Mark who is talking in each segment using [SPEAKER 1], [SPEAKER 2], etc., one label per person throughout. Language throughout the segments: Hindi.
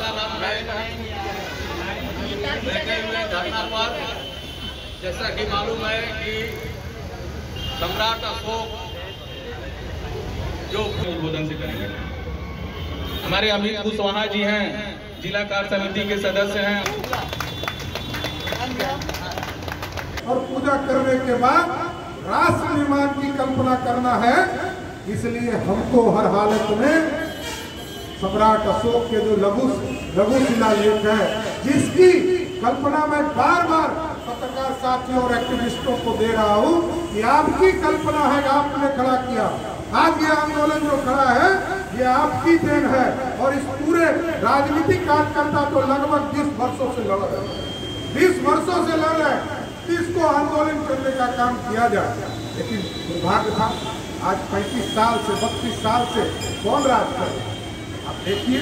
[SPEAKER 1] का नाम है बैठे हुए धरना पर। जैसा कि मालूम है कि सम्राट अशोक जो उद्बोधन से करेंगे, हमारे अमित कुशवाहा जी हैं, जिला कार्य समिति के सदस्य हैं।
[SPEAKER 2] और पूजा करने के बाद राष्ट्र निर्माण की कल्पना करना है। इसलिए हमको हर हालत में सम्राट अशोक के जो लघु शिलालेख है, जिसकी कल्पना मैं बार बार पत्रकार साथियों और एक्टिविस्टों को दे रहा हूं कि आपकी कल्पना है, आपने खड़ा किया। आज ये आंदोलन जो खड़ा है ये आपकी देन है। और इस पूरे राजनीतिक कार्यकर्ता तो लगभग 20 वर्षों से लड़ रहे हैं, 20 वर्षों से लड़ रहे हैं कि इसको आंदोलन करने का काम किया जाए। लेकिन दुर्भाग्य था, आज 35 साल से 32 साल से कौन राज कर रहा है? आप देखिए,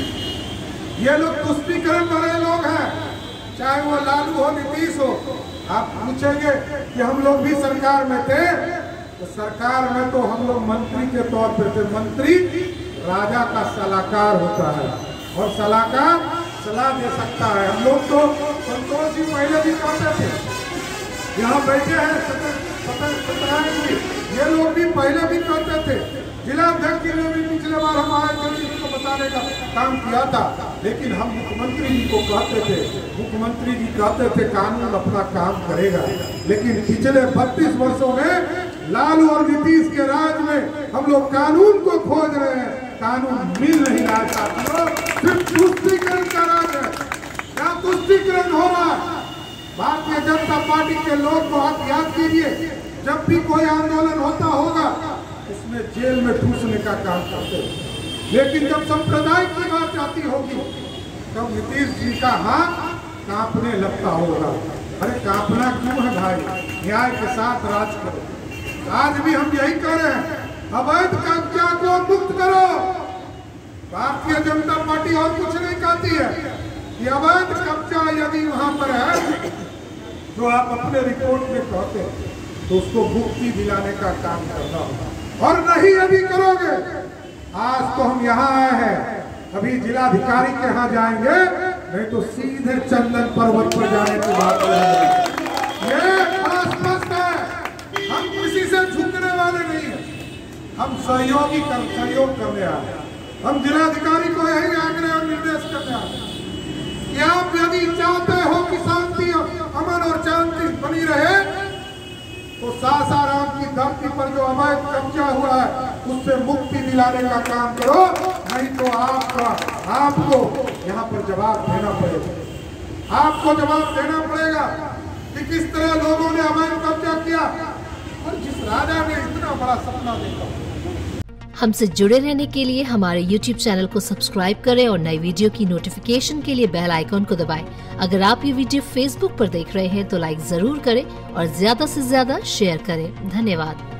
[SPEAKER 2] ये लोग तुष्टीकरण वाले लोग हैं, चाहे वो लालू हो नीतीश हो। आप पूछेंगे कि हम लोग भी सरकार में थे, तो सरकार में तो हम लोग मंत्री के तौर पर थे। मंत्री राजा का सलाहकार होता है और सलाहकार सलाह दे सकता है। हम लोग तो संतोष जी पहले भी कहते थे, यहाँ बैठे हैं सत्यनारायण जी, ये लोग भी पहले भी कहते थे। जिला अध्यक्ष जी ने भी पिछले बार हम आए थे, इसको बताने का काम किया था। लेकिन हम मुख्यमंत्री जी को कहते थे, मुख्यमंत्री जी कहते थे कानून अपना काम करेगा। लेकिन पिछले 32 वर्षों में लालू और नीतीश के राज में हम लोग कानून को खोज रहे हैं, कानून मिल नहीं रहा साथियों। सिर्फ तुष्टीकरण का राज है, क्या तुष्टीकरण हो रहा है? भारतीय जनता पार्टी के लोग को आप याद कीजिए, जब भी कोई आंदोलन होता होगा उसमें जेल में ठूसने का काम करते हैं। लेकिन जब सांप्रदायिक की बात आती होगी तब नीतीश जी का हाथ कांपने लगता होगा। अरे कांपना क्यों है भाई, न्याय के साथ राज करो। आज भी हम यही कह रहे हैं, अवैध कब्जा को मुक्त करो। भारतीय जनता पार्टी और कुछ नहीं कहती है कि अवैध कब्जा यदि वहां पर है जो आप अपने रिपोर्ट में कहते हैं तो उसको मुक्ति दिलाने का काम करना होगा। और नहीं यदि करोगे, आज तो हम यहाँ आए हैं, अभी जिलाधिकारी के यहाँ जाएंगे, नहीं तो सीधे चंदन पर्वत पर जाने की बात करेंगे। ये स्पष्ट है, हम किसी से झुकने वाले नहीं है, हम सहयोग करने आए हैं। हम जिलाधिकारी को यही आग्रह और निर्देश करने आए हैं कि आप यदि चाहते हो कि शांति अमन और शांति बनी रहे तो सासाराम की धरती पर जो अवैध कब्जा हुआ है उससे मुक्ति दिलाने का काम करो। नहीं तो आपको यहाँ पर जवाब देना पड़ेगा। आपको जवाब देना पड़ेगा कि किस तरह लोगों ने अवैध कब्जा किया और जिस राजा ने इतना बड़ा सपना देखा।
[SPEAKER 3] हमसे जुड़े रहने के लिए हमारे YouTube चैनल को सब्सक्राइब करें और नई वीडियो की नोटिफिकेशन के लिए बेल आइकॉन को दबाएं। अगर आप ये वीडियो Facebook पर देख रहे हैं तो लाइक जरूर करें और ज्यादा से ज्यादा शेयर करें। धन्यवाद।